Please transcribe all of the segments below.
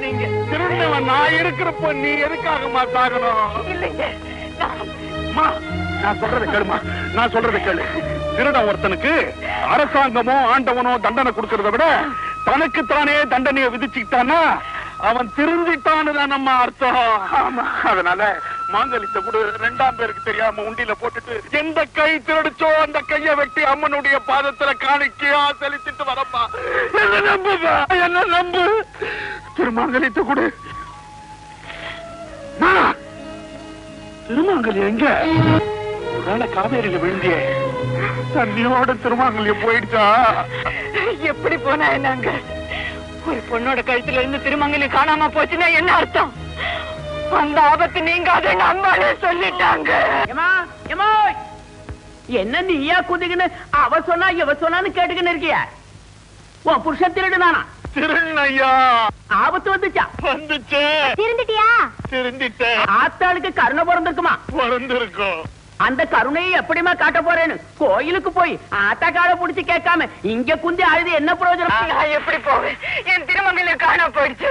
சாகுனீங்க. திருநவன் நான் இருக்கிறப்போ நீ எதுக்காகமா சாகணும்? இல்லைங்க, நான் சொல்றதை கேளுமா, நான் சொல்றதை கேளு. திருடன் ஒருத்தனுக்கு அரசாங்கமோ ஆண்டவனோ தண்டனை கொடுக்கறத விட தனக்குத்தானே தண்டனையை விதிச்சுக்கிட்டானா அவன் திருந்திட்டான்னு தான் நம்ம அர்த்தம். அதனால மாங்கலித்த கூட 2ஆம் பேருக்கு தெரியாம உண்டியில போட்டுட்டு எந்த கை திருடிச்சோ அந்த கைய வெட்டி அம்மனுடைய பாதத்துல காணிக்கையா செலுத்திட்டு வரப்பா. என்ன நம்புப்பா, என்ன நம்பு. திருமாங்கலித்த கூட திருமாங்கலி எங்க? ஒருவேளை காவேரியில விழுந்தியே, தண்ணியோட திருமாங்கல்யம் போயிடுச்சா? எப்படி போனா என்னங்க? ஒரு பொண்ணோட கழுத்துல இருந்து திருமங்கலம் காணாம போச்சுன்னா என்ன அர்த்தம்? அந்த ஆபத்து நீங்க அதை அம்மாலே சொல்லிட்டாங்க. என்ன நீயா குதிக்குன்னு அவ சொன்னா இவ சொன்னான்னு கேட்டுக்கின்னு இருக்கிய? உன் புருஷன் திருடுனானா? திருநையா ஆபத்து வந்துச்சா? வந்துச்சு. திருந்துட்டியா? திருந்திட்டேன். ஆத்தாளுக்கு கருணை பிறந்திருக்குமா? பிறந்திருக்கும். அந்த கருணையை எப்படிமா காட்ட போறேன்னு கோயிலுக்கு போய் ஆத்தா காலை புடிச்சு கேட்காம இங்க குந்தி அழுது என்ன பிரயோஜனம்? நான் எப்படி போவேன்? என் திருமங்கலம் காணாம போயிடுச்சு.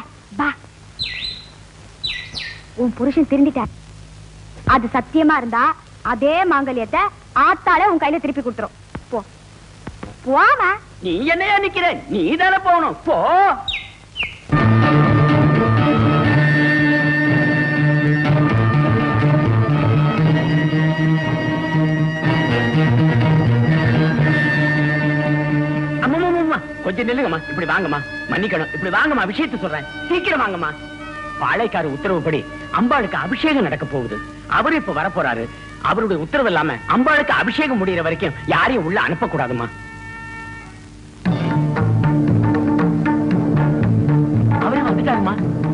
உன் புருஷன் திருந்திட்டார். அது சத்தியமா இருந்தா அதே மாங்கல்யத்தை ஆத்தாலே உன் கையில திருப்பி கொடுத்துரும். போ போமா. நீ என்னையா நிக்கிற? நீ தானே போகணும். போ. கொஞ்சம் நில்லுங்கம்மா, இப்படி வாங்கம்மா. மன்னிக்கணும், இப்படி வாங்கம்மா. விஷயத்தை சொல்றேன், சீக்கிரம் வாங்கம்மா. பாளையக்கார உத்தரவுப்படி அம்பாளுக்கு அபிஷேகம் நடக்க போகுது. அவரு இப்ப வரப்போறாரு. அவருடைய உத்தரவு இல்லாம அம்பாளுக்கு அபிஷேகம் முடிகிற வரைக்கும் யாரையும் உள்ள அனுப்ப கூடாதுமா. அவரே வந்துட்டாருமா.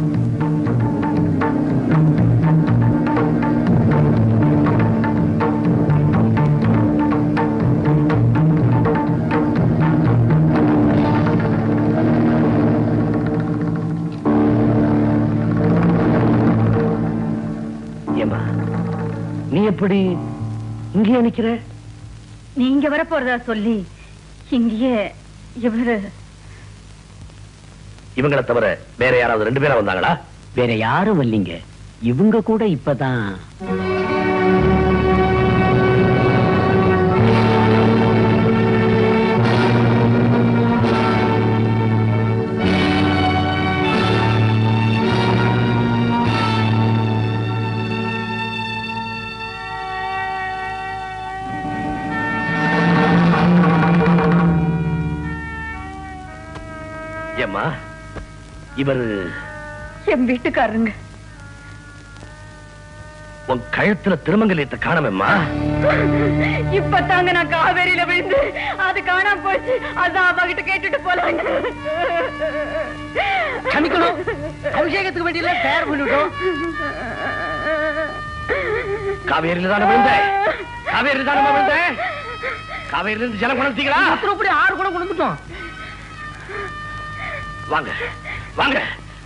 நீ எப்படி இங்கே நிக்கிற? நீங்க வர போறதா சொல்லி இங்கேயே இவங்களை தவிர வேற யாராவது 2 பேரா வந்தாங்களா? வேற யாரும் வரலீங்க. இவங்க கூட இப்பதான். இவரு என் வீட்டுக்காரருங்க. உன் கழுத்துல திருமங்கலத்தை காணாமம்மா. இப்பதாங்க நான் காவேரியில விழுந்து அது காணாம போச்சு. அதான் அவ கிட்ட கேட்டுட்டு போலாங்க. கணிக்கணும், அபிஷேகத்துக்கு வேண்டிய தயார் பண்ணிட்டோம். காவேரியில தானே விழுந்தேன். காவேரியில தானே விழுந்தேன். காவேரியில இருந்து ஜலம் குணத்தீங்களா? அப்படி 6 குடம் கொடுத்துட்டோம். வாங்க வாங்க.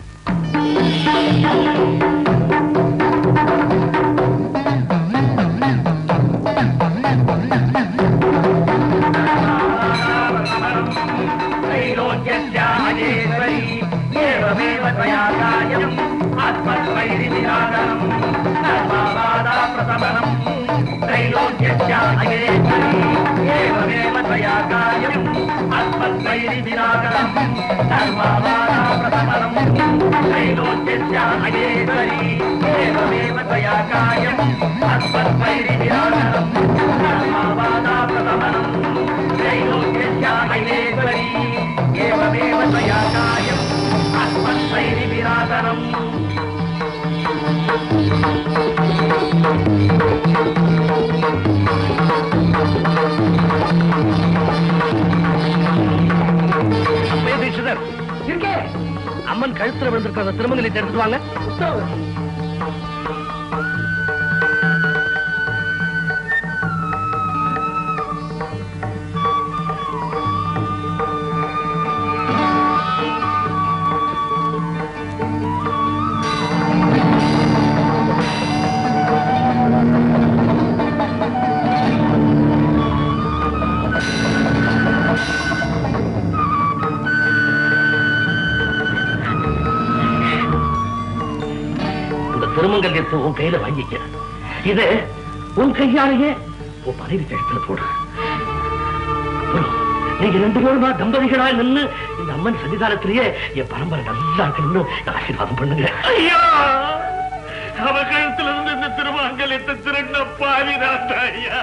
அம்மன் கழுத்துல விழுந்திருக்கிற திருமங்கலத்தை எடுத்துட்டு வாங்க. திருமங்கல்யத்தை உன் கையில வாங்கிக்க. இது உன் கையாலேயே உன் மனைவி கழுத்துல போடு. நீங்க 2 பேருமா தம்பதிகளா நின்று இந்த அம்மன் சன்னிதானத்திலேயே என் பரம்பரை நல்லா இருக்கணும்னு ஆசீர்வாதம் பண்ணுங்க. ஐயா, அவ கழுத்துல இருந்து இந்த திருமங்கல்யத்தை திருண்ண பாவிதான் ஐயா.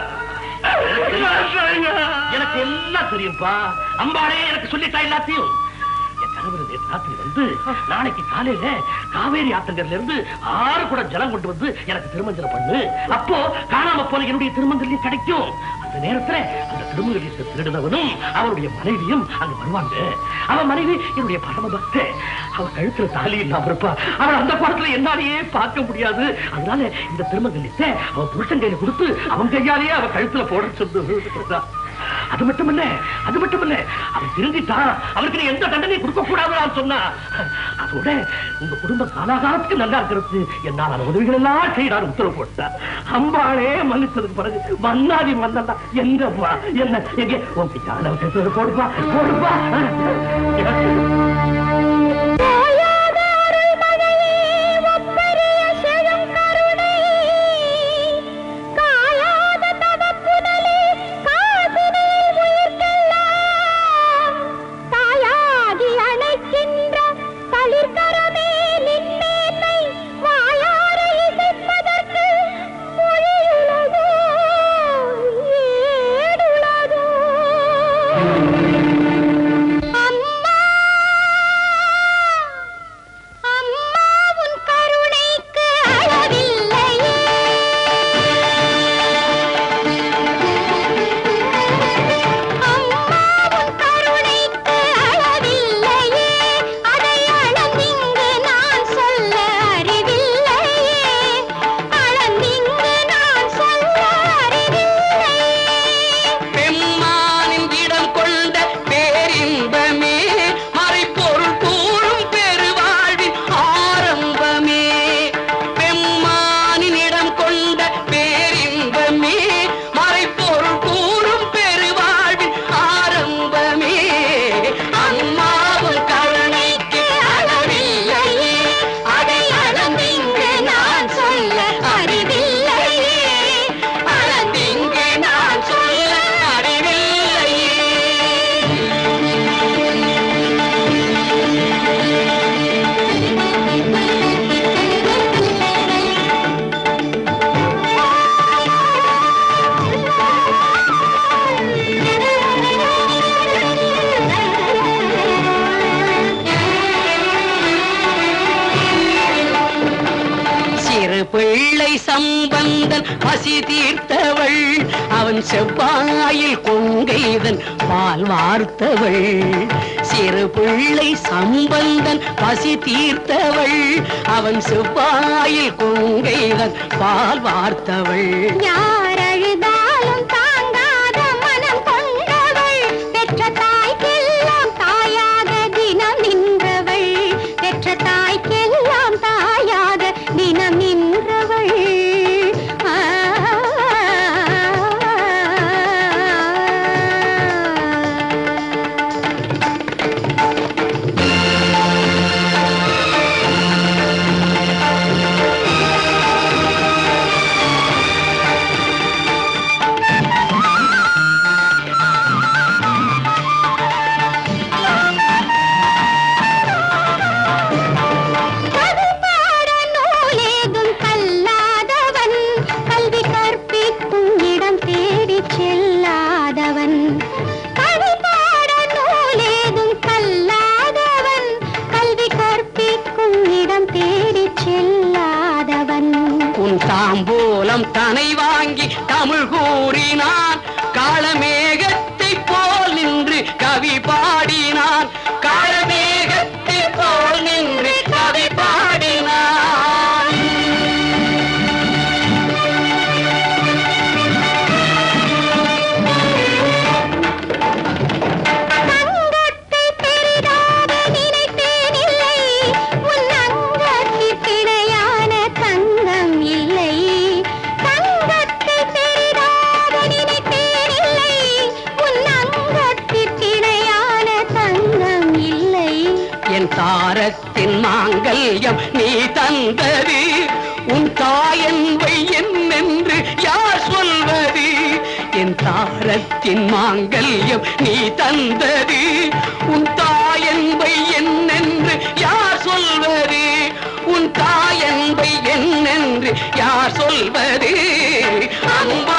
எனக்கு எல்லாம் தெரியும்பா. அம்பாளே எனக்கு சொல்லிட்டா எல்லாத்தையும். ராத்திரி வந்து நாளைக்கு காலையில காவேரி ஆத்தங்கர்ல இருந்து 6 குடம் ஜலம் கொண்டு வந்து எனக்கு திருமஞ்சனம் பண்ணு. அப்போ காணாம போன என்னுடைய திருமங்கல்யம் கிடைக்கும். அந்த நேரத்துல அந்த திருமங்கல்யத்தை திருடினவனும் அவருடைய மனைவியும் அங்க வருவாங்க. அவன் மனைவி என்னுடைய பரம பக்த. அவ கழுத்துல தாலி இல்லாம இருப்பா. அவள் அந்த படத்துல என்னாலேயே பார்க்க முடியாது. அதனால இந்த திருமங்கல்யத்தை அவன் புருஷன் கையில கொடுத்து அவன் கையாலேயே அவ கழுத்துல போட சொல்லு. அது மட்டுமல்ல அவன் திருந்திட்டான். அவருக்கு நீ எந்த தண்டனை கொடுக்க கூடாதுன்னு சொன்னா, அதோட உங்க குடும்ப காலாகாலத்துக்கு நல்லா இருக்கிறது என்னால உதவிகள் எல்லாம் செய்யறாரு உத்தரவு போட்டா. அம்பாளே மன்னிச்சதுக்கு பிறகு மன்னாதி மன்னன் எங்கப்பா என்ன எங்க உங்க போடுப்பா போடுப்பா. சம்பந்தன் பசி தீர்த்தவள், அவன் செவ்வாயில் கொங்கைதன் பால் வார்த்தவள். சிறு பிள்ளை சம்பந்தன் பசி தீர்த்தவள், அவன் செவ்வாயில் கொங்கைதன் பால் வார்த்தவள். யார் அழுதாலும் தாங்காத மனம் கொண்டவள், பெற்ற தாய்க்கெல்லாம் தாயாக தினம் நின்றவள், பெற்ற தாய்க்கெல்லாம் தாயாக தினம் நின்றவள். தாம்பூலம் தனை வாங்கி தமிழ் கூறினான், காளமேகத்தை போல் நின்று கவி பாடினான், காளமேகத்தை போல் நின்று கவி பாடினான். தாரத்தின் மாங்கல்யம் நீ தந்தது, உன் தாயன்பை என்னென்று யார் சொல்வது என் தாரத்தின் மாங்கல்யம் நீ தந்தது உன் தாயன்பை என்னென்று யார் சொல்வது உன் தாயன்பை என்னென்று யார் சொல்வது அம்பா